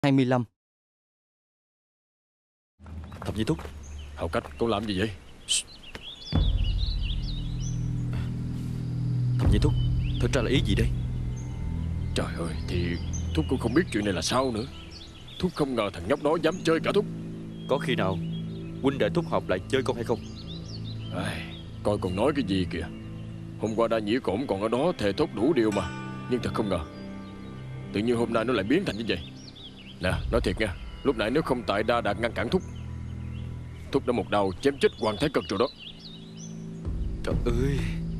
25. Thập Di Thúc. Hào Cách, cậu làm gì vậy? Thập Di Thúc, thật ra là ý gì đây? Trời ơi, thì Thúc cũng không biết chuyện này là sao nữa. Thúc không ngờ thằng nhóc đó dám chơi cả Thúc. Có khi nào huynh đệ Thúc họp lại chơi con hay không? Coi còn nói cái gì kìa. Hôm qua Đa Nhĩ Cổn còn ở đó thề thốt đủ điều mà. Nhưng thật không ngờ tự nhiên hôm nay nó lại biến thành như vậy. Nè, nói thiệt nha, lúc nãy nếu không tại Đa Đạt ngăn cản Thúc, Thúc đã một đầu chém chết Hoàng Thái Cực rồi đó. Trời ơi,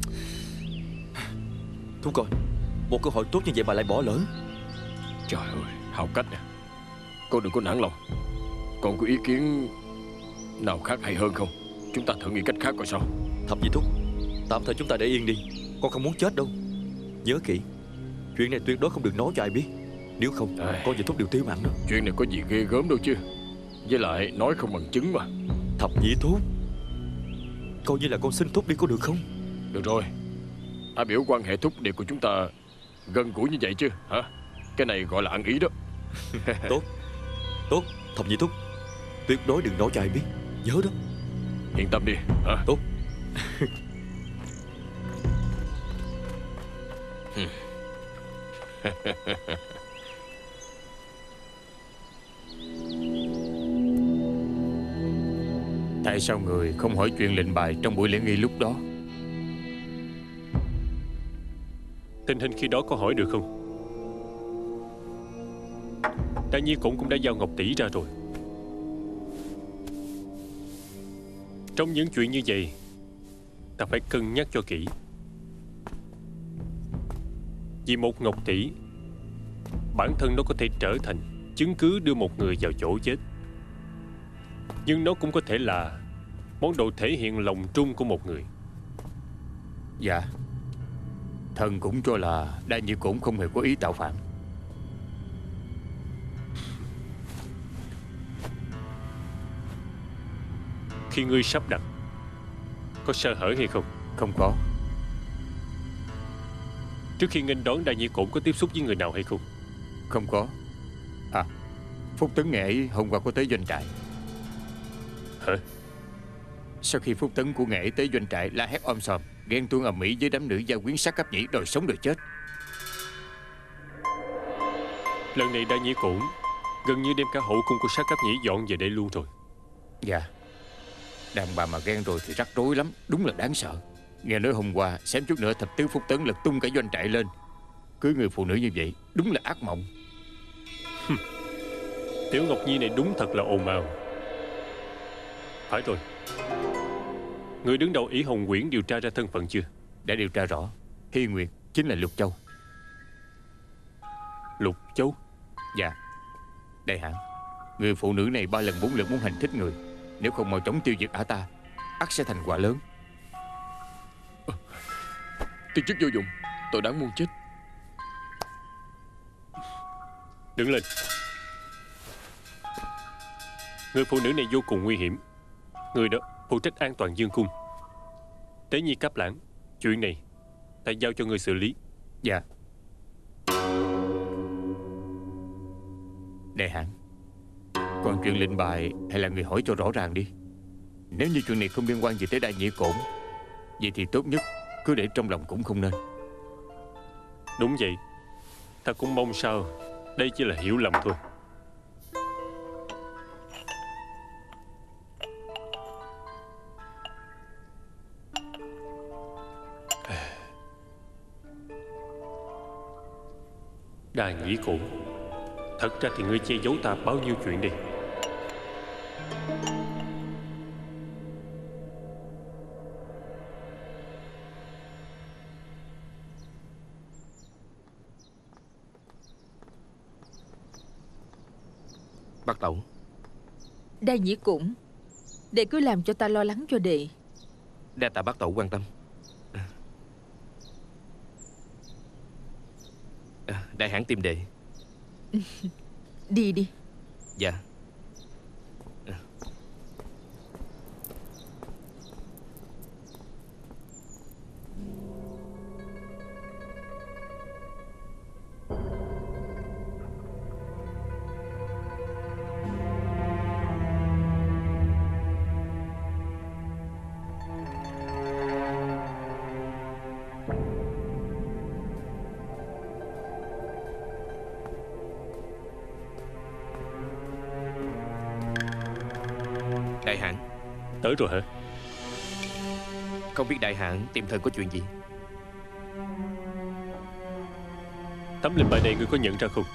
Thúc coi, một cơ hội tốt như vậy mà lại bỏ lỡ. Trời ơi, Hào Cách nè, con đừng có nản lòng. Con có ý kiến nào khác hay hơn không? Chúng ta thử nghĩ cách khác coi sao. Thập Di Thúc, tạm thời chúng ta để yên đi. Con không muốn chết đâu. Nhớ kỹ, chuyện này tuyệt đối không được nói cho ai biết. Nếu không, con và Thúc đều tiêu mạng đó. Chuyện này có gì ghê gớm đâu chứ. Với lại nói không bằng chứng mà. Thập Di Thúc, coi như là con xin Thúc đi có được không? Được rồi, ai biểu quan hệ thúc điệp của chúng ta gần gũi như vậy chứ hả? Cái này gọi là ăn ý đó. Tốt, tốt, Thập Di Thúc, tuyệt đối đừng nói cho ai biết. Nhớ đó. Yên tâm đi hả? Tốt. Tại sao người không hỏi chuyện lệnh bài trong buổi lễ nghi lúc đó? Tình hình khi đó có hỏi được không? Đa Nhi cũng đã giao Ngọc Tỷ ra rồi. Trong những chuyện như vậy, ta phải cân nhắc cho kỹ. Vì một Ngọc Tỷ, bản thân nó có thể trở thành chứng cứ đưa một người vào chỗ chết. Nhưng nó cũng có thể là món đồ thể hiện lòng trung của một người. Dạ, thần cũng cho là Đa Nhĩ Cổn không hề có ý tạo phản. Khi ngươi sắp đặt, có sơ hở hay không? Không có. Trước khi nghênh đón Đa Nhĩ Cổn có tiếp xúc với người nào hay không? Không có. À, Phúc Tấn ngày ấy hôm qua có tới doanh trại. Hả? Sau khi Phúc Tấn của ngày ấy tới doanh trại la hét om sòm, ghen tuông ầm ĩ với đám nữ gia quyến sát cấp nhĩ đòi sống đòi chết. Lần này Đa Nhĩ Cổn gần như đem cả hậu cung của sát cấp nhĩ dọn về đây luôn rồi. Dạ. Đàn bà mà ghen rồi thì rắc rối lắm, đúng là đáng sợ. Nghe nói hôm qua xém chút nữa thập tứ Phúc Tấn lật tung cả doanh trại lên. Cưới người phụ nữ như vậy đúng là ác mộng. Tiểu Ngọc Nhi này đúng thật là ồn ào. Phải rồi, người đứng đầu Ỷ Hồng Quyển điều tra ra thân phận chưa? Đã điều tra rõ, Hy Nguyệt chính là Lục Châu. Lục Châu? Dạ. Đại hãn, người phụ nữ này 3 lần 4 lượt muốn hành thích người. Nếu không mau chóng tiêu diệt ả ta, ắt sẽ thành quả lớn. Tiên chức vô dụng, tôi đáng muôn chết. Đứng lên. Người phụ nữ này vô cùng nguy hiểm. Người đó phụ trách an toàn dương cung. Tế Nhi Cáp Lãng, chuyện này ta giao cho người xử lý. Dạ. Đại hãn, còn chuyện lệnh bài hay là người hỏi cho rõ ràng đi. Nếu như chuyện này không liên quan gì tới Đa Nhĩ Cổn, vậy thì tốt nhất cứ để trong lòng cũng không nên. Đúng vậy. Ta cũng mong sao đây chỉ là hiểu lầm thôi. Đa Nhĩ Cổn, thật ra thì ngươi che giấu ta bao nhiêu chuyện đi. Bác Tẩu. Đa Nhĩ Cổn, đệ cứ làm cho ta lo lắng cho đệ. Đa tạ bác Tẩu quan tâm. Đại hãn tìm đệ. Đi đi. Dạ. Đại hãn. Tới rồi hả? Không biết đại hãn tìm thần có chuyện gì? Tấm lệnh bài này ngươi có nhận ra không?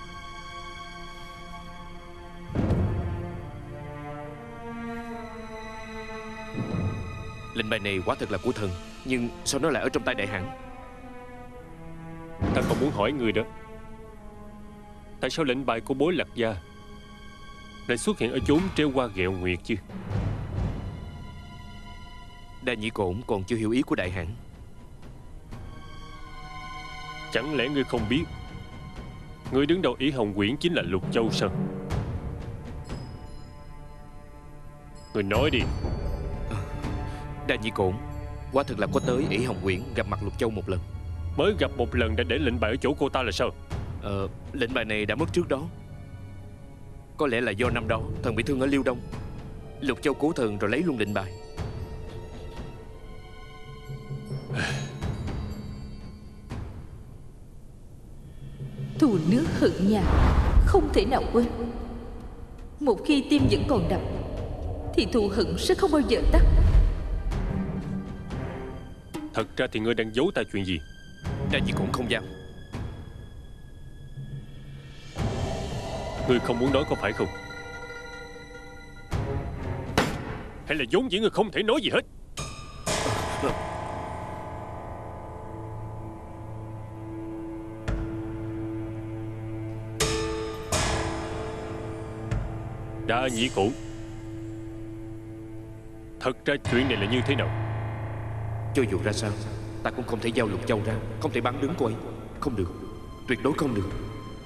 Lệnh bài này quả thật là của thần, nhưng sao nó lại ở trong tay đại hãn? Ta còn muốn hỏi ngươi đó, tại sao lệnh bài của bối Lạc gia lại xuất hiện ở chốn treo hoa ghẹo nguyệt chứ? Đa Nhĩ Cổn còn chưa hiểu ý của đại hãn. Chẳng lẽ ngươi không biết người đứng đầu Ý Hồng Quyển chính là Lục Châu sao? Ngươi nói đi. Đa Nhĩ Cổn quả thật là có tới Ý Hồng Quyển gặp mặt Lục Châu một lần. Mới gặp một lần đã để lệnh bài ở chỗ cô ta là sao? Lệnh bài này đã mất trước đó. Có lẽ là do năm đó thần bị thương ở Liêu Đông, Lục Châu cứu thần rồi lấy luôn lệnh bài. Thù nước hận nhà, không thể nào quên. Một khi tim vẫn còn đập thì thù hận sẽ không bao giờ tắt. Thật ra thì ngươi đang giấu ta chuyện gì? Đa Nhĩ Cổn không dám. Ngươi không muốn nói có phải không? Hay là vốn dĩ ngươi không thể nói gì hết? Đa Nhĩ Cổn, thật ra chuyện này là như thế nào? Cho dù ra sao, ta cũng không thể giao Lục Châu ra, không thể bắn đứng cô ấy. Không được, tuyệt đối không được.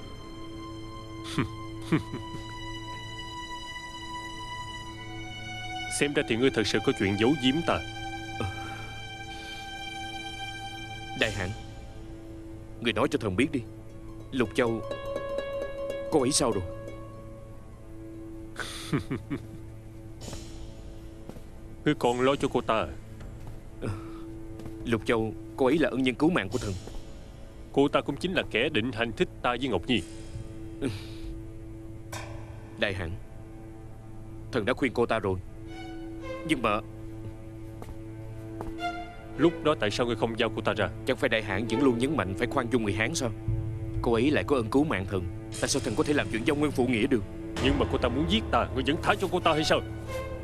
Xem ra thì ngươi thật sự có chuyện giấu giếm ta. Đại hãn, người nói cho thần biết đi, Lục Châu cô ấy sao rồi? Ngươi còn lo cho cô ta à? Lục Châu cô ấy là ân nhân cứu mạng của thần. Cô ta cũng chính là kẻ định hành thích ta với Ngọc Nhi. Đại hãn, thần đã khuyên cô ta rồi, nhưng mà lúc đó tại sao ngươi không giao cô ta ra? chẳng phải đại hãn vẫn luôn nhấn mạnh phải khoan dung người Hán sao? Cô ấy lại có ơn cứu mạng thần, tại sao thần có thể làm chuyện dông nguyên phụ nghĩa được? Nhưng mà cô ta muốn giết ta, ngươi vẫn tha cho cô ta hay sao?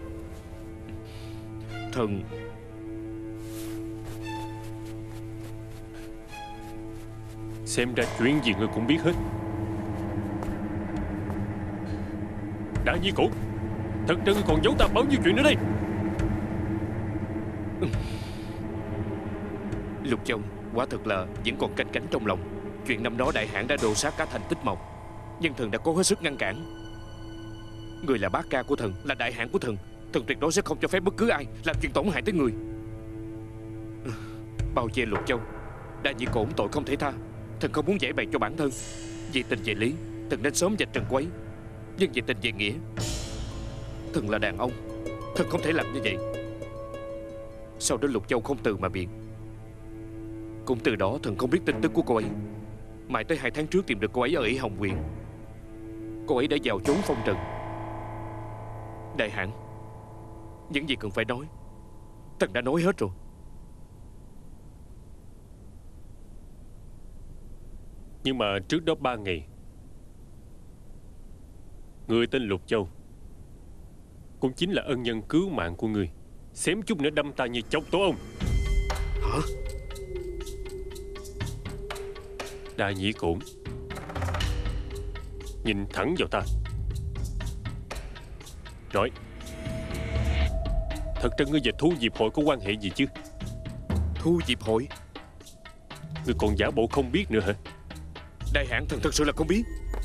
Thần xem ra chuyện gì ngươi cũng biết hết. Đa Nhĩ Cổn, thật ra ngươi còn giấu ta bao nhiêu chuyện nữa đây? Lục Châu quả thật là vẫn còn canh cánh trong lòng. Chuyện năm đó đại hãn đã đồ sát cả thành Tích Mộc, nhưng thần đã cố hết sức ngăn cản. Người là bác ca của thần, là đại hãn của thần, thần tuyệt đối sẽ không cho phép bất cứ ai làm chuyện tổn hại tới người. Bao che Lục Châu, Đa Nhĩ Cổn tội không thể tha. Thần không muốn giải bày cho bản thân. Vì tình về lý, thần nên sớm vạch trần cô ấy. Nhưng vì tình về nghĩa, thần là đàn ông, thần không thể làm như vậy. Sau đó Lục Châu không từ mà biện. Cũng từ đó thần không biết tin tức của cô ấy. Mãi tới 2 tháng trước tìm được cô ấy ở Ý Hồng Quyển. Cô ấy đã vào trốn phong trần. Đại hãn, những gì cần phải nói thần đã nói hết rồi. Nhưng mà trước đó 3 ngày, người tên Lục Châu cũng chính là ân nhân cứu mạng của ngươi, xém chút nữa đâm ta như chọc tổ ông. Hả? Đa Nhĩ Cổn, nhìn thẳng vào ta, nói, thật ra ngươi và Thu Diệp Hội có quan hệ gì chứ? Thu Diệp Hội? Ngươi còn giả bộ không biết nữa hả? Đại hãn, thần thật sự là không biết.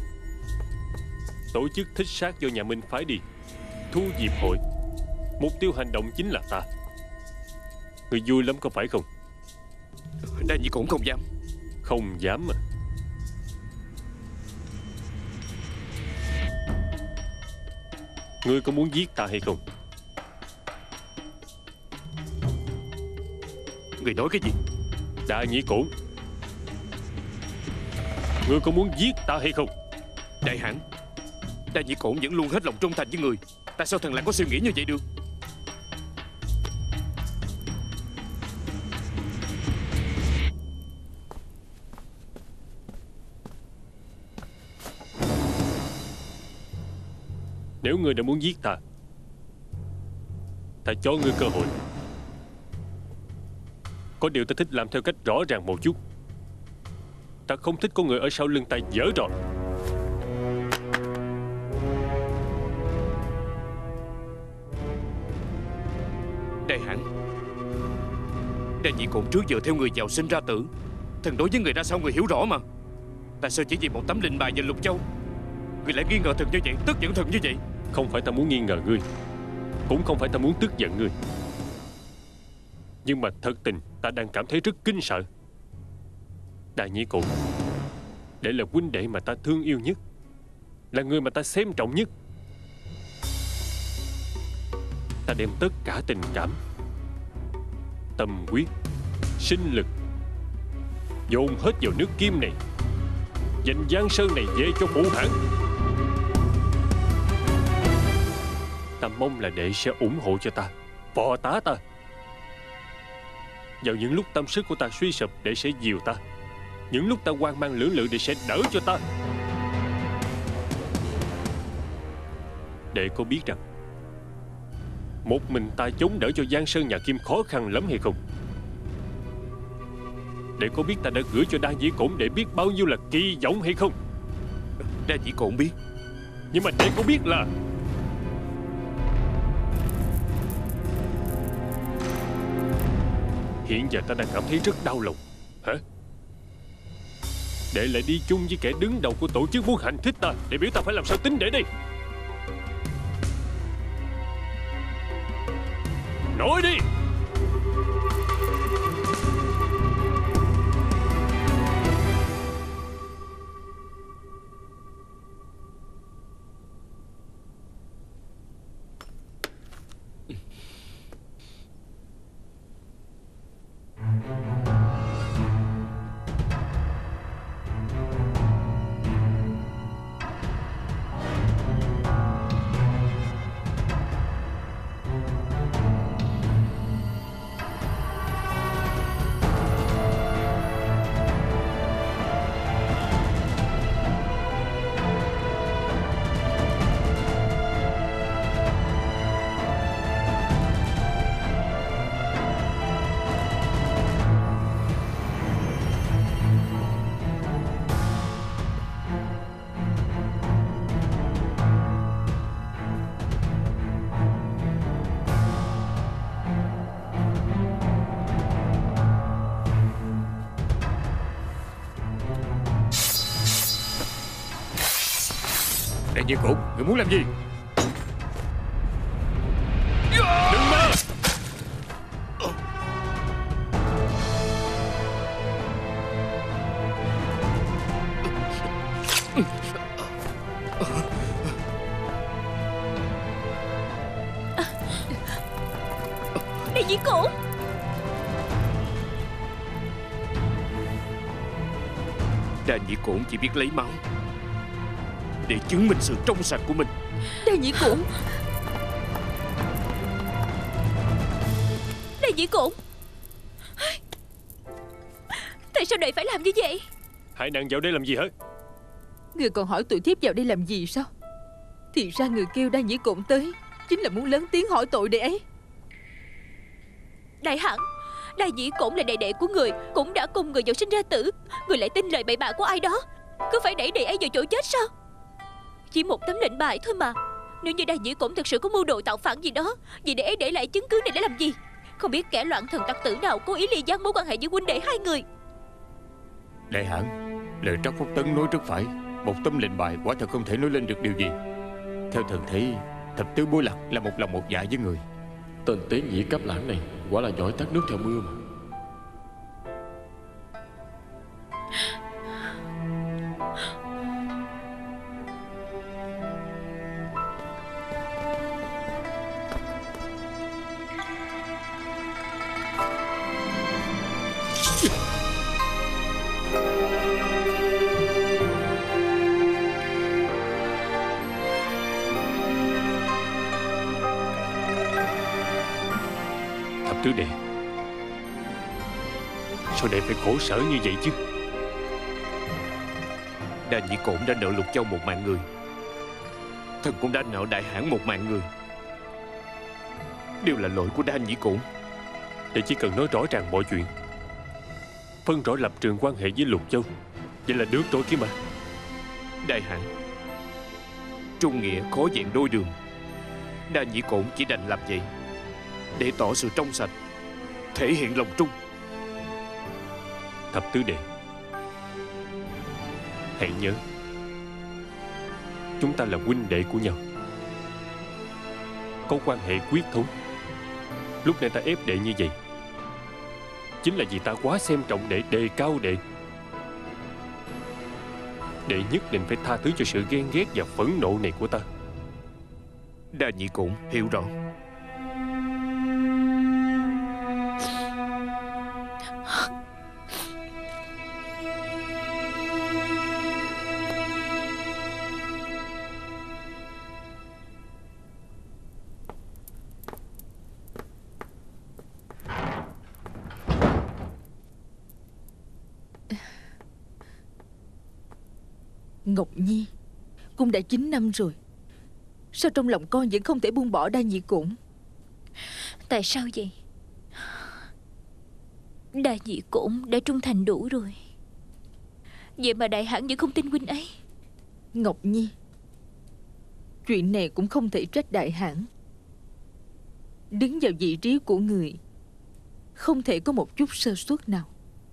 Tổ chức thích sát do nhà Minh phái đi, Thu Diệp Hội, mục tiêu hành động chính là ta. Ngươi vui lắm có phải không? Đa Nhĩ Cổn không dám. Không dám mà. Ngươi có muốn giết ta hay không? Người nói cái gì? Đa Nhĩ Cổn, ngươi có muốn giết ta hay không? Đại hãn, Đa Nhĩ Cổn vẫn luôn hết lòng trung thành với người, tại sao thần lại có suy nghĩ như vậy được? Nếu ngươi đã muốn giết ta, ta cho ngươi cơ hội. Có điều ta thích làm theo cách rõ ràng một chút. Ta không thích có người ở sau lưng ta giở trò. Đại hãn, Đại Nhị Cổn trước giờ theo người giàu sinh ra tử, thần đối với người ra sao người hiểu rõ mà. Tại sao chỉ vì một tấm lệnh bài và lục châu người lại nghi ngờ thần như vậy, tức giận thần như vậy? Không phải ta muốn nghi ngờ ngươi, cũng không phải ta muốn tức giận ngươi, nhưng mà thật tình ta đang cảm thấy rất kinh sợ. Đại Nhị Cổn, để là huynh đệ mà ta thương yêu nhất, là người mà ta xem trọng nhất. Ta đem tất cả tình cảm, tâm huyết, sinh lực dồn hết vào nước Kim này, dành Giang Sơn này về cho phụ hãn. Ta mong là đệ sẽ ủng hộ cho ta, phò tá ta. Vào những lúc tâm sức của ta suy sụp, đệ sẽ dìu ta. Những lúc ta hoang mang lưỡng lự, đệ sẽ đỡ cho ta. Đệ có biết rằng một mình ta chống đỡ cho Giang Sơn nhà Kim khó khăn lắm hay không? Đệ có biết ta đã gửi cho Đa Nhĩ Cổn để biết bao nhiêu là kỳ vọng hay không? Đa Nhĩ Cổn biết. Nhưng mà đệ có biết là hiện giờ ta đang cảm thấy rất đau lòng. Hả? Đệ lại đi chung với kẻ đứng đầu của tổ chức muốn hành thích ta, đệ biểu ta phải làm sao tính đệ đây? Nói đi! Đại Nhị Cổn, người muốn làm gì? Đừng mà! Đại Nhĩ Cổn! Đa Nhĩ Cổn chỉ biết lấy máu để chứng minh sự trong sạch của mình. Đại Nhĩ Cổn! Đại Nhĩ Cổn! Tại sao đệ phải làm như vậy? Hai nàng vào đây làm gì hả? Người còn hỏi tụi thiếp vào đây làm gì sao? Thì ra người kêu Đa Nhĩ Cổn tới chính là muốn lớn tiếng hỏi tội đệ ấy. Đại hãn, Đa Nhĩ Cổn là đệ đệ của người, cũng đã cùng người vào sinh ra tử. Người lại tin lời bậy bạ của ai đó, cứ phải đẩy đệ ấy vào chỗ chết sao? Chỉ một tấm lệnh bài thôi mà. Nếu như Đa Nhĩ Cổn thật sự có mưu đồ tạo phản gì đó, vậy đệ ấy để lại chứng cứ này để làm gì? Không biết kẻ loạn thần tặc tử nào cố ý ly gián mối quan hệ với huynh đệ hai người. Đại hãn, lời Trác Phúc Tấn nói rất phải. Một tấm lệnh bài quả thật không thể nói lên được điều gì. Theo thần thấy, thập tứ bối lạc là một lòng một dạ với người. Tên tế nhĩ cáp lãng này quả là giỏi tát nước theo mưa mà. Tứ đệ, sao đệ phải khổ sở như vậy chứ? Đa Nhĩ Cổn đã nợ Lục Châu một mạng người. Thần cũng đã nợ Đại Hãn 1 mạng người. Đều là lỗi của Đa Nhĩ Cổn. Để chỉ cần nói rõ ràng mọi chuyện, phân rõ lập trường quan hệ với Lục Châu, vậy là được rồi kia mà. Đại Hãn, trung nghĩa khó vẹn đôi đường. Đa Nhĩ Cổn chỉ đành làm vậy để tỏ sự trong sạch, thể hiện lòng trung. Thập tứ đệ, hãy nhớ, chúng ta là huynh đệ của nhau, có quan hệ quyết thống. Lúc này ta ép đệ như vậy, chính là vì ta quá xem trọng đệ, đề cao đệ. Đệ nhất định phải tha thứ cho sự ghen ghét và phẫn nộ này của ta. Đa Nhĩ Cổn hiểu rõ. Ngọc Nhi, cũng đã 9 năm rồi, sao trong lòng con vẫn không thể buông bỏ Đa Nhĩ Cổn? Tại sao vậy? Đa Nhĩ Cổn đã trung thành đủ rồi, vậy mà Đại Hãn vẫn không tin huynh ấy. Ngọc Nhi, chuyện này cũng không thể trách Đại Hãn. Đứng vào vị trí của người, không thể có một chút sơ suất nào.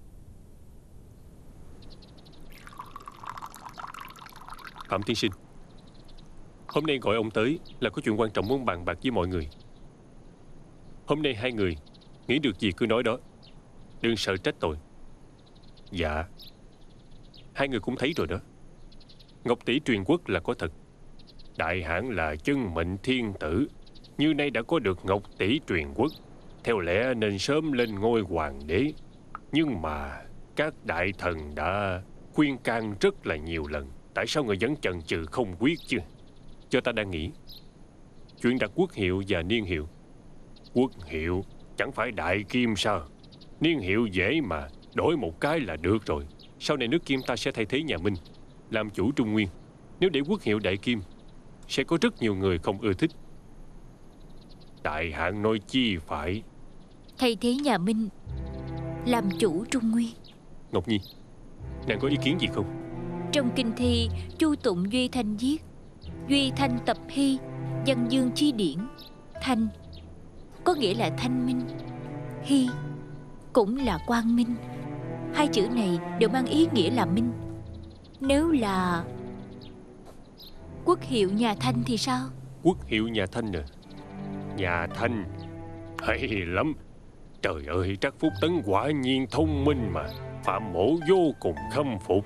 Phạm tiên sinh, hôm nay gọi ông tới là có chuyện quan trọng muốn bàn bạc với mọi người. Hôm nay hai người nghĩ được gì cứ nói đó, đừng sợ trách tội. Dạ, hai người cũng thấy rồi đó. Ngọc tỷ truyền quốc là có thật. Đại Hãn là chân mệnh thiên tử, như nay đã có được Ngọc tỷ truyền quốc, theo lẽ nên sớm lên ngôi hoàng đế. Nhưng mà các đại thần đã khuyên can rất là nhiều lần, tại sao người vẫn chần chừ không quyết chứ? Cho ta đang nghĩ chuyện đặt quốc hiệu và niên hiệu. Quốc hiệu chẳng phải đại kim sao? Niên hiệu dễ mà, đổi một cái là được rồi. Sau này nước Kim ta sẽ thay thế nhà Minh làm chủ Trung Nguyên. Nếu để quốc hiệu đại kim, sẽ có rất nhiều người không ưa thích. Đại Hãn nói chi phải? Thay thế nhà Minh làm chủ Trung Nguyên. Ngọc Nhi, nàng có ý kiến gì không? Trong kinh thi Chu Tụng Duy Thanh viết: Duy Thanh tập hy, văn dương chi điển. Thanh có nghĩa là thanh minh, hy cũng là quang minh. Hai chữ này đều mang ý nghĩa là minh. Nếu là quốc hiệu nhà Thanh thì sao? Quốc hiệu nhà Thanh à? Nhà Thanh hay lắm. Trời ơi, Trắc Phúc Tấn quả nhiên thông minh mà. Phạm Mỗ vô cùng khâm phục.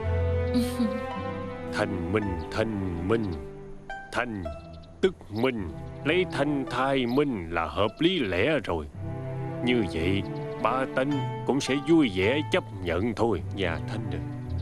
Thanh minh, thanh minh. Thanh tức minh, lấy thanh thai minh là hợp lý lẽ rồi. Như vậy ba tánh cũng sẽ vui vẻ chấp nhận thôi. Nhà Thanh à,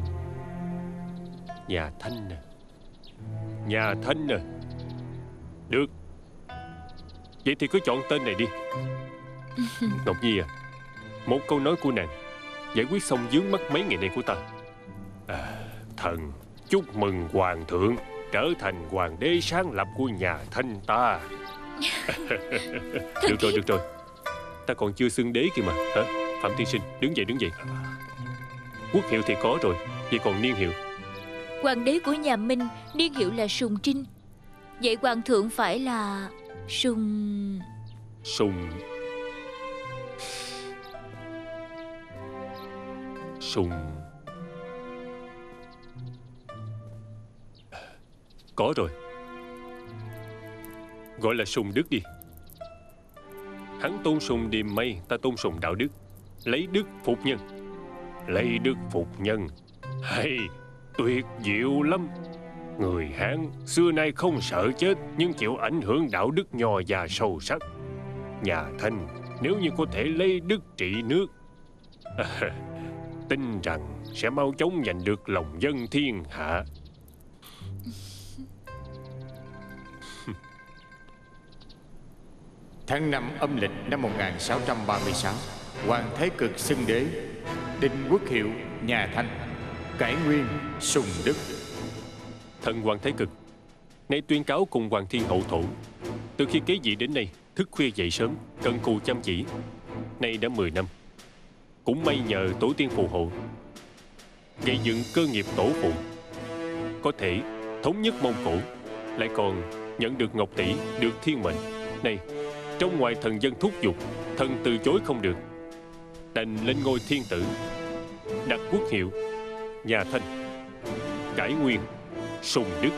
nhà Thanh à, nhà Thanh à. Được, vậy thì cứ chọn tên này đi. Ngọc Nhi à, một câu nói của nàng giải quyết xong vướng mắc mấy ngày nay của ta. Thần chúc mừng hoàng thượng trở thành hoàng đế sáng lập của nhà Thanh ta. Được rồi, ta còn chưa xưng đế kìa mà. Hả? Phạm tiên sinh, đứng dậy. Quốc hiệu thì có rồi, vậy còn niên hiệu? Hoàng đế của nhà Minh niên hiệu là Sùng Trinh. Vậy hoàng thượng phải là Sùng có rồi, gọi là Sùng Đức đi. Hắn tôn sùng điềm mây, ta tôn sùng đạo đức. Lấy đức phục nhân. Lấy đức phục nhân, hay tuyệt diệu lắm. Người Hán xưa nay không sợ chết, nhưng chịu ảnh hưởng đạo đức nho già sâu sắc. Nhà Thanh nếu như có thể lấy đức trị nước, tin rằng sẽ mau chóng giành được lòng dân thiên hạ. Tháng 5 âm lịch năm 1636, Hoàng Thái Cực xưng đế, định quốc hiệu nhà Thanh, cải nguyên Sùng Đức. Thần Hoàng Thái Cực, nay tuyên cáo cùng Hoàng Thiên Hậu Thổ. Từ khi kế vị đến nay, thức khuya dậy sớm, cần cù chăm chỉ. Nay đã 10 năm. Cũng may nhờ tổ tiên phù hộ, gây dựng cơ nghiệp tổ phụ, có thể thống nhất Mông Cổ, lại còn nhận được ngọc tỷ, được thiên mệnh. Này, trong ngoài thần dân thúc giục, thần từ chối không được, đành lên ngôi thiên tử, đặt quốc hiệu nhà Thanh, cải nguyên sùng đức.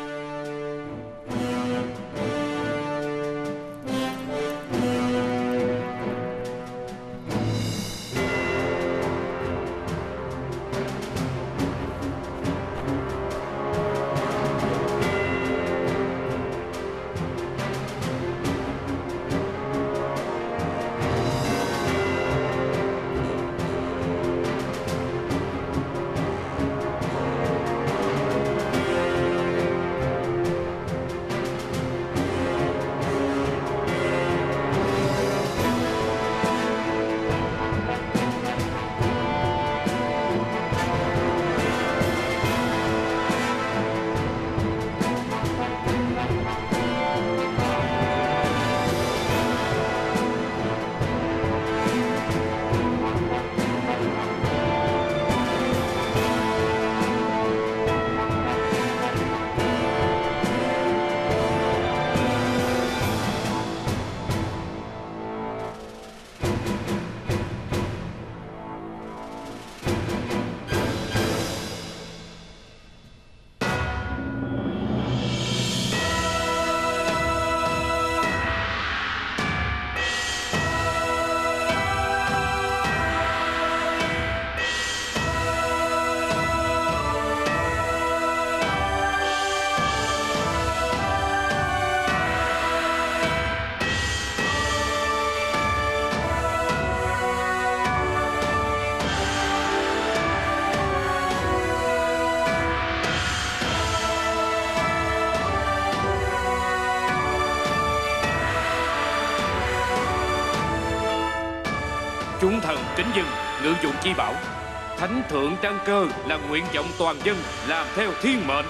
Chúng thần kính dâng ngự dụng chi bảo, thánh thượng đăng cơ là nguyện vọng toàn dân, làm theo thiên mệnh.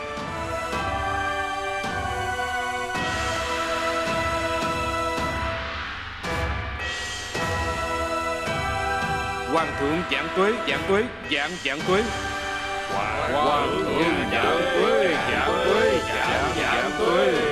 Hoàng thượng vạn tuế, vạn tuế, vạn vạn tuế. Hoàng thượng vạn tuế, vạn tuế, vạn vạn tuế.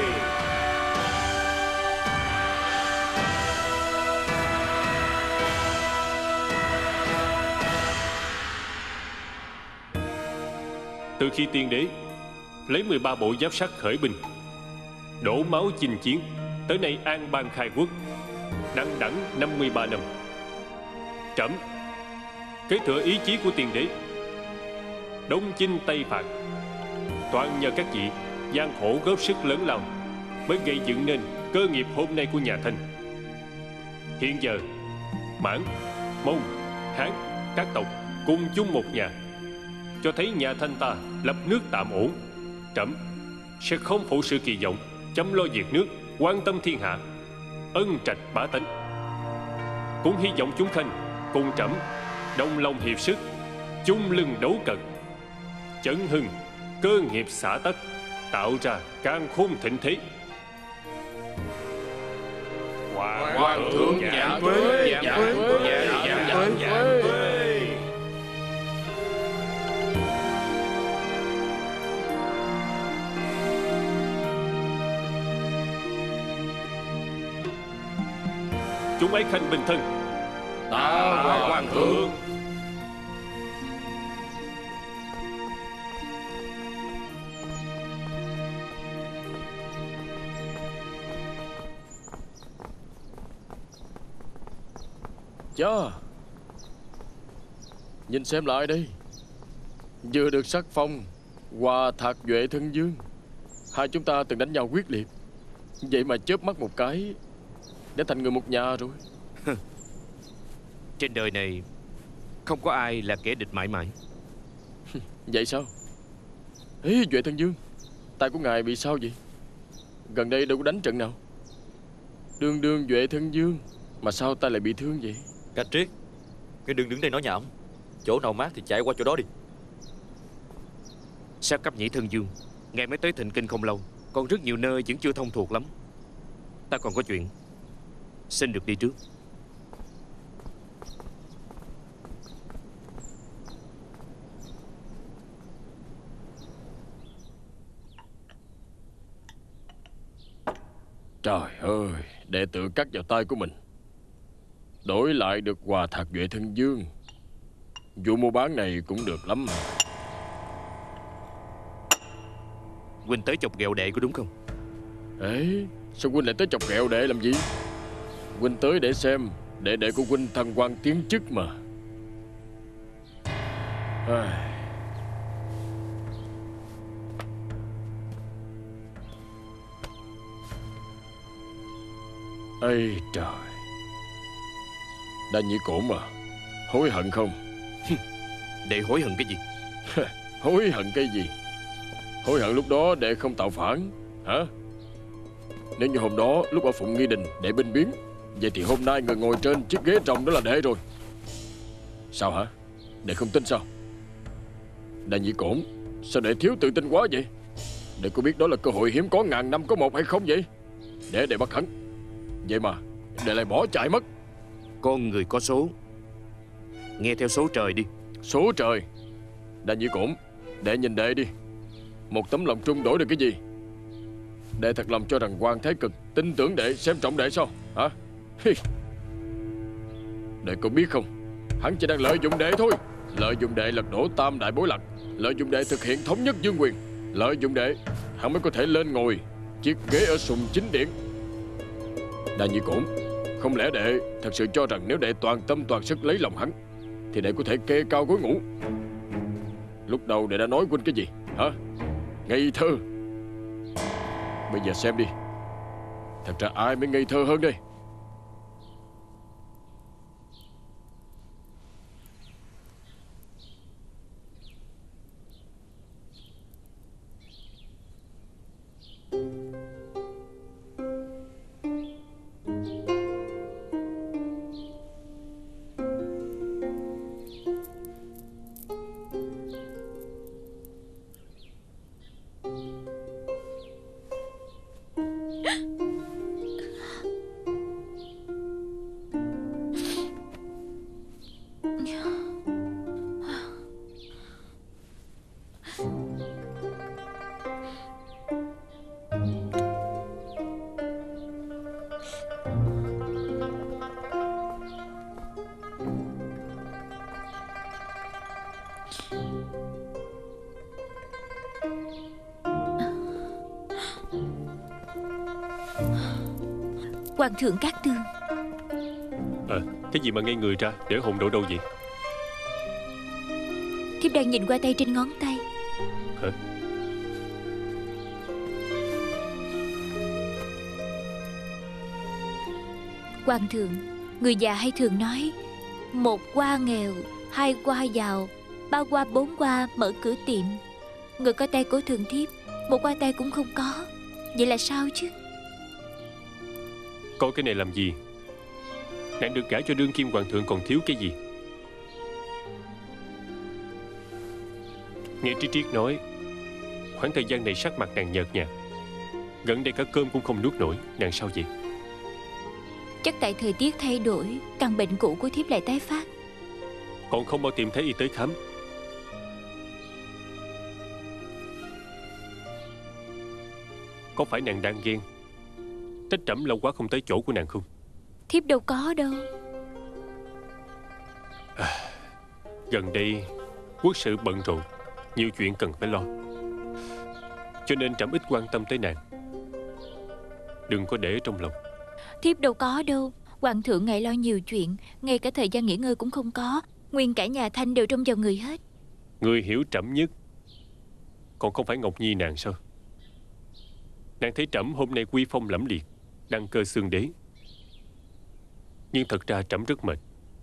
Từ khi tiên đế lấy 13 bộ giáp sắt khởi binh, đổ máu chinh chiến, tới nay an bang khai quốc, đăng đẳng 53 năm. Trẫm kế thừa ý chí của tiên đế, đông chinh tây phạt, toàn nhờ các vị gian khổ góp sức lớn lao mới gây dựng nên cơ nghiệp hôm nay của nhà Thanh. Hiện giờ Mãn, Mông, Hán các tộc cùng chung một nhà, cho thấy nhà Thanh ta lập nước tạm ổn. Trẫm sẽ không phụ sự kỳ vọng, chăm lo việc nước, quan tâm thiên hạ, ân trạch bá tánh. Cũng hy vọng chúng khanh cùng trẫm đồng lòng hiệp sức, chung lưng đấu cật, chấn hưng cơ nghiệp xã tắc, tạo ra càn khôn thịnh thế. Hoàng thượng vạn tuế, vạn tuế, vạn tuế. Chúng ấy khanh bình thân. Tạ hoàng thượng. Chà, nhìn xem lại đây, vừa được sắc phong Hòa Thạc Duệ Thân Dương. Hai chúng ta từng đánh nhau quyết liệt, vậy mà chớp mắt một cái đã thành người một nhà rồi. Trên đời này không có ai là kẻ địch mãi mãi. Vậy sao? Ê, Duệ Thân Dương, tay của ngài bị sao vậy? Gần đây đâu có đánh trận nào. Đương đương Duệ Thân Dương, mà sao tay lại bị thương vậy? Cát Triết, ngươi đừng đứng đây nói nhảm. Chỗ nào mát thì chạy qua chỗ đó đi. Sát cấp nhĩ Thân Dương, ngài mới tới Thịnh Kinh không lâu, còn rất nhiều nơi vẫn chưa thông thuộc lắm. Ta còn có chuyện, xin được đi trước. Trời ơi, đệ tử cắt vào tay của mình, đổi lại được quà thạc Duệ Thân Dương. Vụ mua bán này cũng được lắm. Huynh tới chọc ghẹo đệ có đúng không? Ê, sao huynh lại tới chọc ghẹo đệ làm gì? Huynh tới để xem đệ đệ của huynh thăng quan tiến chức mà. Ây trời, Đa Nhĩ Cổn à, hối hận không? Đệ hối hận cái gì? Hối hận cái gì? Hối hận lúc đó đệ không tạo phản hả? Nếu như hôm đó lúc ở Phụng Nghi Đình đệ binh biến, vậy thì hôm nay người ngồi trên chiếc ghế rồng đó là đệ rồi. Sao hả? Đệ không tin sao? Đa Nhĩ Cổn, sao đệ thiếu tự tin quá vậy? Đệ có biết đó là cơ hội hiếm có ngàn năm có một hay không vậy? Để đệ bắt hắn, vậy mà đệ lại bỏ chạy mất. Con người có số, nghe theo số trời đi. Số trời? Đa Nhĩ Cổn, đệ nhìn đệ đi. Một tấm lòng trung đổi được cái gì? Đệ thật lòng cho rằng Hoàng Thái Cực tin tưởng đệ, xem trọng đệ sao hả? Đệ có biết không, hắn chỉ đang lợi dụng đệ thôi. Lợi dụng đệ lật đổ Tam Đại Bối Lạc, lợi dụng đệ thực hiện thống nhất vương quyền, lợi dụng đệ hắn mới có thể lên ngồi chiếc ghế ở Sùng Chính Điện. Đa Nhĩ Cổn, không lẽ đệ thật sự cho rằng nếu đệ toàn tâm toàn sức lấy lòng hắn thì đệ có thể kê cao gối ngủ? Lúc đầu đệ đã nói huynh cái gì hả? Ngây thơ. Bây giờ xem đi, thật ra ai mới ngây thơ hơn đây? Hoàng thượng Cát Tường. Cái gì mà ngây người ra, để hồn đổ đâu vậy? Thiếp đang nhìn qua tay trên ngón tay. Hả? Hoàng thượng, người già hay thường nói một qua nghèo, hai qua giàu, ba qua bốn qua mở cửa tiệm. Người có tay của thường thiếp một qua tay cũng không có. Vậy là sao chứ? Coi cái này làm gì? Nàng được gả cho đương kim hoàng thượng còn thiếu cái gì? Nghe Triết Triết nói, khoảng thời gian này sắc mặt nàng nhợt nhạt, gần đây cả cơm cũng không nuốt nổi. Nàng sao vậy? Chắc tại thời tiết thay đổi, căn bệnh cũ của thiếp lại tái phát. Còn không mau tìm thấy y tới khám. Có phải nàng đang ghen, trách trẫm lâu quá không tới chỗ của nàng không? Thiếp đâu có đâu. Gần đây quốc sự bận rộn, nhiều chuyện cần phải lo, cho nên trẫm ít quan tâm tới nàng. Đừng có để trong lòng. Thiếp đâu có đâu. Hoàng thượng ngài lo nhiều chuyện, ngay cả thời gian nghỉ ngơi cũng không có. Nguyên cả nhà Thanh đều trông vào người hết. Người hiểu trẫm nhất còn không phải Ngọc Nhi nàng sao? Nàng thấy trẫm hôm nay quy phong lẫm liệt, đăng cơ xương đế, nhưng thật ra trẫm rất mệt.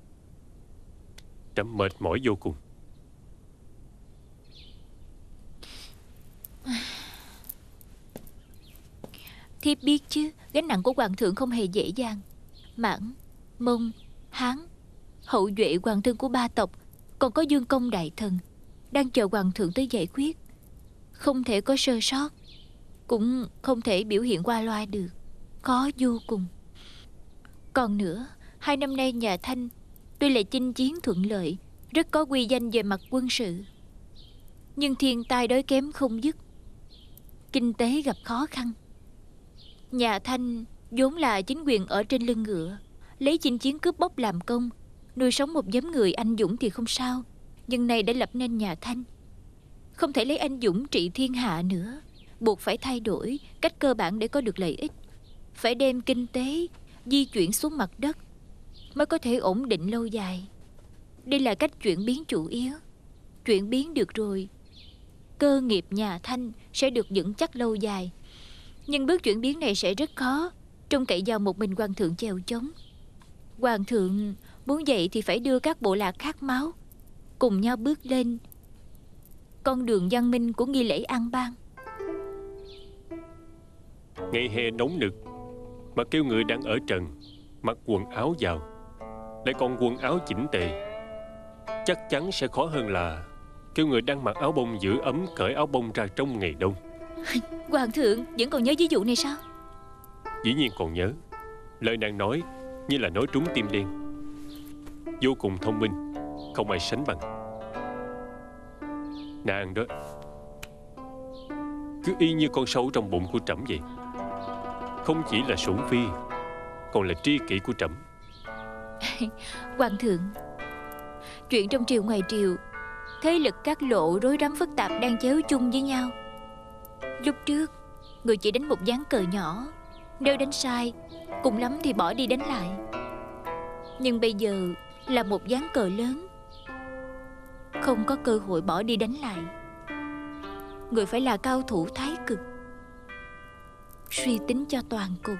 Trẫm mệt mỏi vô cùng. Thiếp biết chứ, gánh nặng của hoàng thượng không hề dễ dàng. Mãn, Mông, Hán, hậu duệ hoàng thân của ba tộc, còn có Dương Công đại thần đang chờ hoàng thượng tới giải quyết, không thể có sơ sót. cũng không thể biểu hiện qua loa được, khó vô cùng. Còn nữa, 2 năm nay nhà Thanh tuy là chinh chiến thuận lợi, rất có uy danh về mặt quân sự, nhưng thiên tai đói kém không dứt, kinh tế gặp khó khăn. Nhà Thanh vốn là chính quyền ở trên lưng ngựa, lấy chinh chiến cướp bóc làm công, nuôi sống một nhóm người anh dũng thì không sao, nhưng nay đã lập nên nhà Thanh, không thể lấy anh dũng trị thiên hạ nữa, buộc phải thay đổi cách cơ bản để có được lợi ích, phải đem kinh tế di chuyển xuống mặt đất mới có thể ổn định lâu dài. Đây là cách chuyển biến chủ yếu. Chuyển biến được rồi, cơ nghiệp nhà Thanh sẽ được vững chắc lâu dài. Nhưng bước chuyển biến này sẽ rất khó, trông cậy vào một mình hoàng thượng chèo chống. Hoàng thượng muốn vậy thì phải đưa các bộ lạc khát máu cùng nhau bước lên con đường văn minh của nghi lễ An Bang. Ngày hè nóng nực mà kêu người đang ở trần mặc quần áo vào, lại còn quần áo chỉnh tề, chắc chắn sẽ khó hơn là kêu người đang mặc áo bông giữ ấm cởi áo bông ra trong ngày đông. Hoàng thượng vẫn còn nhớ ví dụ này sao? Dĩ nhiên còn nhớ. Lời nàng nói như là nói trúng tim đen, vô cùng thông minh, không ai sánh bằng. Nàng đó cứ y như con sâu trong bụng của trẫm vậy. Không chỉ là sủng phi, còn là tri kỷ của trẫm. Hoàng thượng, chuyện trong triều ngoài triều, thế lực các lộ rối rắm phức tạp đang chéo chung với nhau. Lúc trước người chỉ đánh một ván cờ nhỏ, nếu đánh sai cùng lắm thì bỏ đi đánh lại. Nhưng bây giờ là một ván cờ lớn, không có cơ hội bỏ đi đánh lại. Người phải là cao thủ thái cực, suy tính cho toàn cục.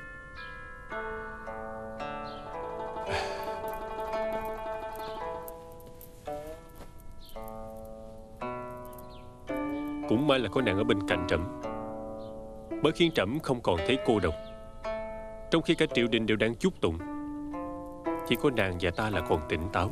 Cũng may là có nàng ở bên cạnh trẫm, mới khiến trẫm không còn thấy cô độc. Trong khi cả triều đình đều đang chúc tụng, chỉ có nàng và ta là còn tỉnh táo.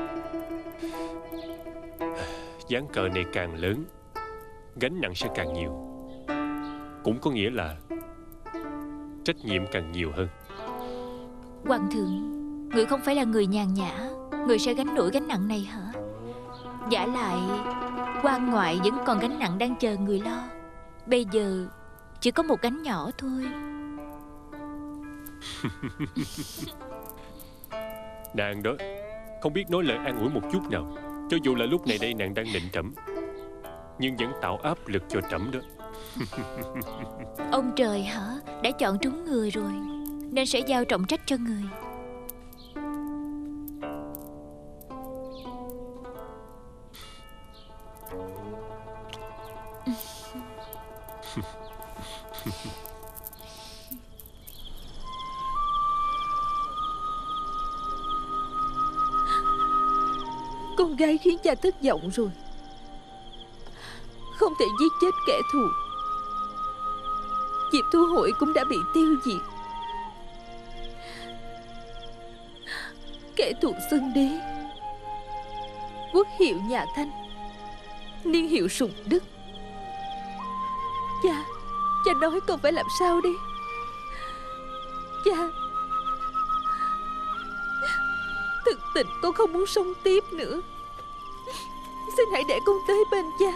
Ván cờ này càng lớn, gánh nặng sẽ càng nhiều, cũng có nghĩa là trách nhiệm càng nhiều hơn. Hoàng thượng, người không phải là người nhàn nhã, người sẽ gánh nổi gánh nặng này hả? Vả lại quan ngoại vẫn còn gánh nặng đang chờ người lo. Bây giờ chỉ có một gánh nhỏ thôi. Nàng đó không biết nói lời an ủi một chút nào. Cho dù là lúc này đây nàng đang nịnh trẫm, nhưng vẫn tạo áp lực cho trẫm đó. Ông trời hả, đã chọn trúng người rồi, nên sẽ giao trọng trách cho người. Con gái khiến cha thất vọng rồi. Không thể giết chết kẻ thù. Diệp Thu Hội cũng đã bị tiêu diệt. Kẻ thù xưng đế, quốc hiệu nhà Thanh, niên hiệu Sùng Đức. Cha nói con phải làm sao đi? Cha, thực tình con không muốn sống tiếp nữa. Xin hãy để con tới bên cha.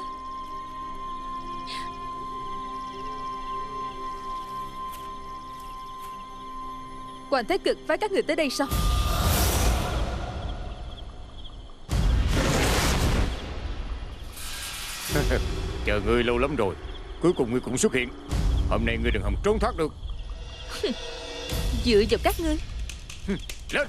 Hoàng Thái Cực phái các người tới đây sao? Chờ ngươi lâu lắm rồi, cuối cùng ngươi cũng xuất hiện. Hôm nay ngươi đừng hòng trốn thoát được. Dựa vào các ngươi. Lên.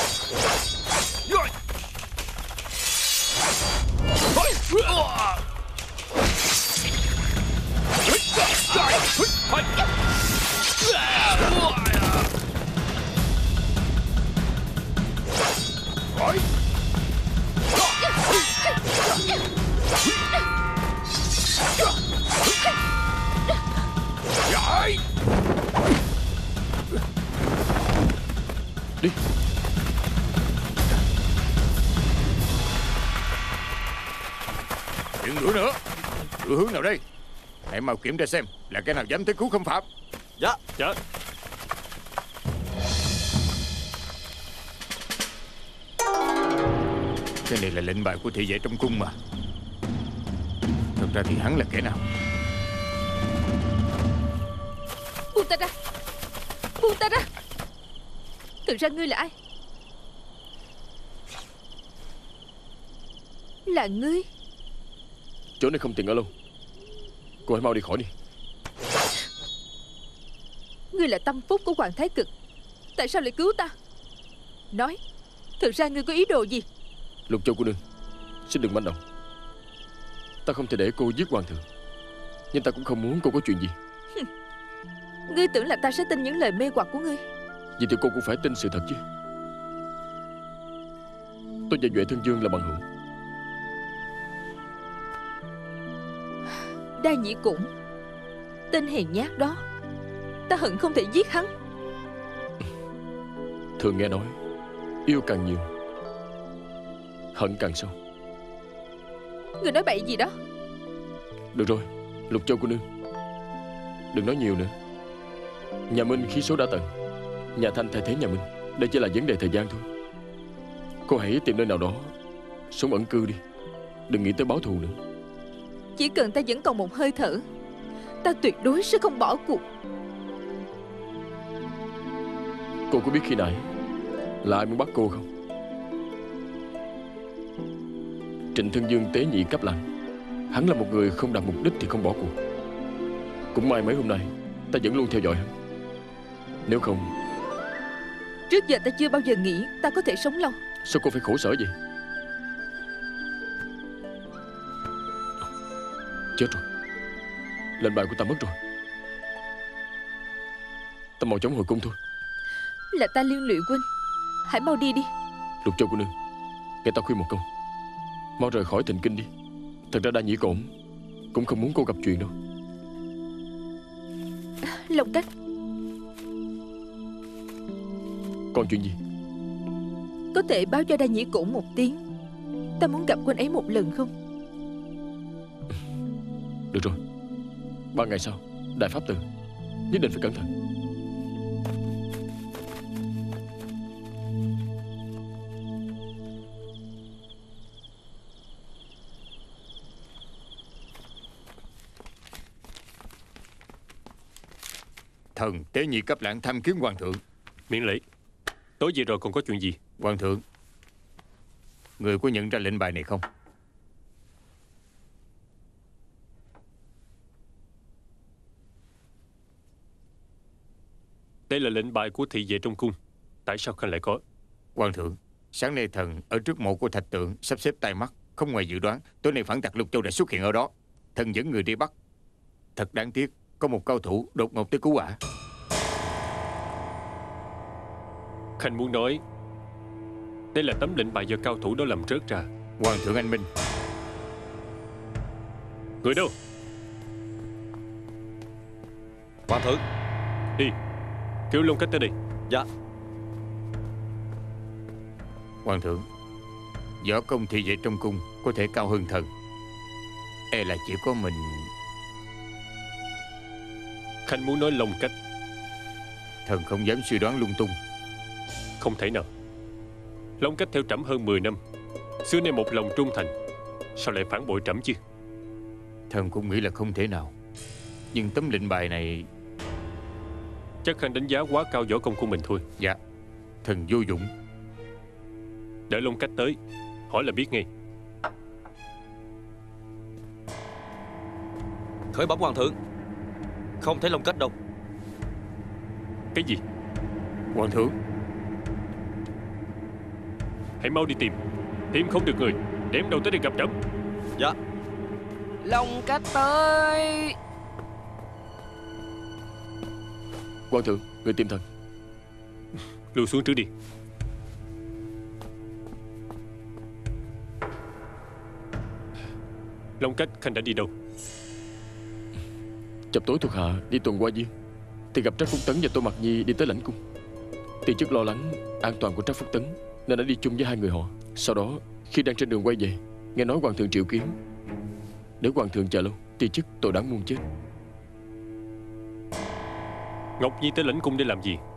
Đi. Chuyện nữa nữa. Hướng nào đây? Hãy mau kiểm tra xem Là kẻ nào dám tới cứu Khâm Phạm? Dạ. Dạ. Cái này là lệnh bài của thị vệ trong cung mà. Thật ra thì hắn là kẻ nào? Buông ta ra. Buông ta ra. Thực ra ngươi là ai? Là ngươi? Chỗ này không tiện ở lâu. Cô hãy mau đi khỏi đi. Ngươi là tâm phúc của Hoàng Thái Cực. Tại sao lại cứu ta? Nói, thực ra ngươi có ý đồ gì? Lục Châu cô nương, xin đừng manh động. Ta không thể để cô giết hoàng thượng, nhưng ta cũng không muốn cô có chuyện gì. Ngươi tưởng là ta sẽ tin những lời mê hoặc của ngươi? Vậy thì cô cũng phải tin sự thật chứ. Tôi và Duệ Thân Dương là bằng hữu. Đa Nhĩ Cổn, tên hèn nhát đó, ta hận không thể giết hắn. Thường nghe nói, yêu càng nhiều, hận càng sâu. Ngươi nói bậy gì đó? Được rồi, Lục Châu cô nương, đừng nói nhiều nữa. Nhà Minh khí số đã tận, nhà Thanh thay thế nhà Minh, đây chỉ là vấn đề thời gian thôi. Cô hãy tìm nơi nào đó sống ẩn cư đi, đừng nghĩ tới báo thù nữa. Chỉ cần ta vẫn còn một hơi thở, ta tuyệt đối sẽ không bỏ cuộc. Cô có biết khi nãy là ai muốn bắt cô không? Trịnh Thân Dương tế nhị cấp lãnh. Hắn là một người không đạt mục đích thì không bỏ cuộc. Cũng may mấy hôm nay ta vẫn luôn theo dõi hắn. Nếu không, Trước giờ ta chưa bao giờ nghĩ ta có thể sống lâu. sao cô phải khổ sở vậy? Chết rồi, lệnh bài của ta mất rồi. Ta mau chóng hồi cung thôi. Là ta liên lụy Huynh, hãy mau đi đi. Lục Châu cô nương, nghe ta khuyên một câu, mau rời khỏi Thịnh Kinh đi. Thật ra Đa Nhĩ Cổn cũng không muốn cô gặp chuyện đâu. Long Cách, Còn chuyện gì? có thể báo cho Đa Nhĩ Cổn một tiếng, ta muốn gặp Huynh ấy một lần không? Được rồi, 3 ngày sau Đại Pháp Tự, nhất định phải cẩn thận. Thần tế nhị cấp lãng tham kiến hoàng thượng. Miễn lễ. Tối về rồi còn có chuyện gì? Hoàng thượng, người có nhận ra lệnh bài này không? Đây là lệnh bài của thị vệ trong cung. Tại sao Khanh lại có? Hoàng thượng, sáng nay thần ở trước mộ của thạch tượng sắp xếp tai mắt. Không ngoài dự đoán, tối nay phản tặc Lục Châu đã xuất hiện ở đó. Thần dẫn người đi bắt. Thật đáng tiếc, có một cao thủ đột ngột tới cứu ả. Khanh muốn nói đây là tấm lệnh bài do cao thủ đó làm rớt ra. Hoàng thượng anh minh. Người đâu? Hoàng thượng. Đi, kêu Long Cách tới đây. Dạ. Hoàng thượng, võ công thị vệ trong cung có thể cao hơn thần. E là chỉ có mình. Khanh muốn nói Long Cách. Thần không dám suy đoán lung tung. Không thể nào. Long Cách theo trẫm hơn 10 năm, xưa nay một lòng trung thành, sao lại phản bội trẫm chứ? Thần cũng nghĩ là không thể nào. Nhưng tấm lệnh bài này... Chắc Khanh đánh giá quá cao võ công của mình thôi. Dạ, thần vô dụng. Đợi Long Cách tới, hỏi là biết ngay. Khởi bẩm hoàng thượng, không thấy Long Cách đâu. Cái gì? Hoàng thượng, hãy mau đi tìm. Tìm không được người, đem đầu tới đây gặp trẫm. Dạ. Long Cách tới. Hoàng thượng, người tìm thần. Lưu xuống trước đi. Long Cách, Khanh đã đi đâu? Chập tối thuộc hạ đi tuần qua Diên, thì gặp Trác Phúc Tấn và Tô Mặc Nhi đi tới lãnh cung. Tiền chức lo lắng an toàn của Trác Phúc Tấn nên đã đi chung với hai người họ. Sau đó khi đang trên đường quay về, nghe nói hoàng thượng triệu kiến. Nếu hoàng thượng chờ lâu, tiền chức tội đáng muôn chết. Ngọc Nhi tới lãnh cung để làm gì?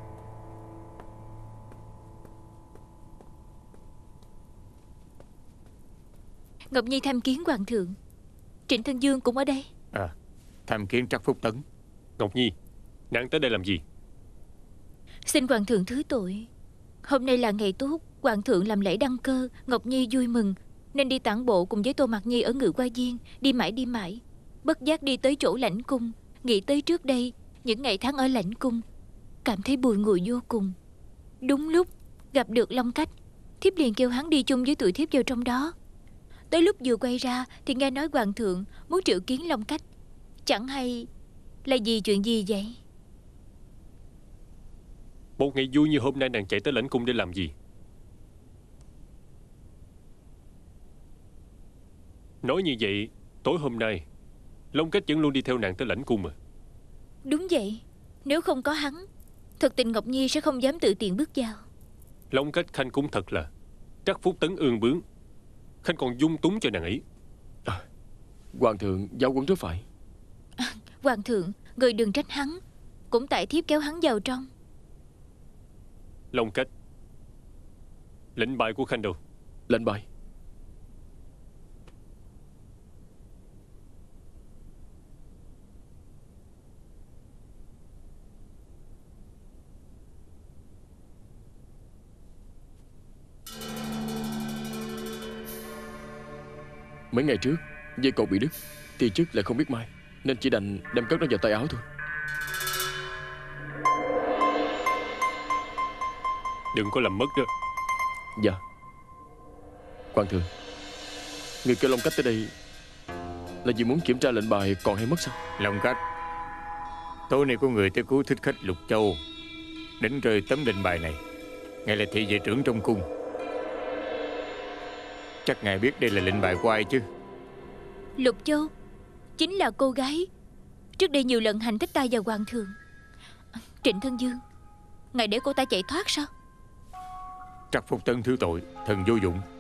Ngọc Nhi tham kiến hoàng thượng. Trịnh Thân Dương cũng ở đây. Tham kiến Trắc Phúc Tấn. Ngọc Nhi, nàng tới đây làm gì? Xin hoàng thượng thứ tội. Hôm nay là ngày tốt, hoàng thượng làm lễ đăng cơ, Ngọc Nhi vui mừng nên đi tản bộ cùng với Tô Mạc Nhi ở Ngự Qua Viên. Đi mãi, bất giác đi tới chỗ lãnh cung. Nghĩ tới trước đây những ngày tháng ở lãnh cung, cảm thấy bùi ngùi vô cùng. Đúng lúc gặp được Long Cách, thiếp liền kêu hắn đi chung với tụi thiếp vào trong đó. Tới lúc vừa quay ra thì nghe nói hoàng thượng muốn triệu kiến Long Cách. Chẳng hay là chuyện gì vậy? Một ngày vui như hôm nay nàng chạy tới lãnh cung để làm gì? Nói như vậy, tối hôm nay Long Cách vẫn luôn đi theo nàng tới lãnh cung mà. Đúng vậy. Nếu không có hắn, thật tình Ngọc Nhi sẽ không dám tự tiện bước vào. Long Cách khanh cũng thật là Trắc Phúc Tấn ương bướng, khanh còn dung túng cho nàng ấy. Hoàng thượng giáo huấn rất phải. Hoàng thượng, người đừng trách hắn, cũng tại thiếp kéo hắn vào trong. Long Cách, lệnh bài của khanh đâu? Lệnh bài? Mấy ngày trước dây cột bị đứt, thì chức lại không biết mai, nên chỉ đành đem cất nó vào tay áo thôi. Đừng có làm mất đó. Dạ. Hoàng thượng, người kêu Long Cách tới đây là vì muốn kiểm tra lệnh bài còn hay mất sao? Long Cách, tối nay có người tới cứu thích khách Lục Châu, đánh rơi tấm lệnh bài này. Ngài là thị vệ trưởng trong cung, chắc ngài biết đây là lệnh bài của ai chứ? Lục Châu chính là cô gái trước đây nhiều lần hành thích ta và hoàng thượng. Trịnh Thân Dương, ngài để cô ta chạy thoát sao? Trắc Phúc Tấn thứ tội, thần vô dụng.